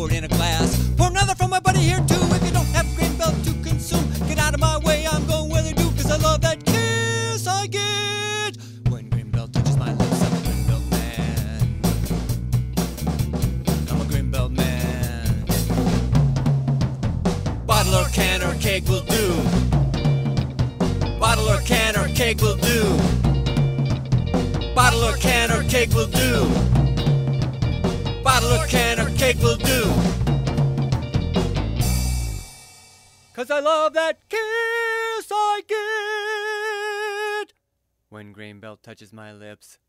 pour it in a glass. Pour another from my buddy here too. If you don't have Grain Belt to consume, get out of my way, I'm going where they do. Cause I love that kiss I get when Grain Belt touches my lips. I'm a Grain Belt man. I'm a Grain Belt man. Bottle or can or keg will do. Bottle or can or keg will do. Bottle or can or keg will do. Bottle or can or keg will do. Cause I love that kiss I get when Grain Belt touches my lips.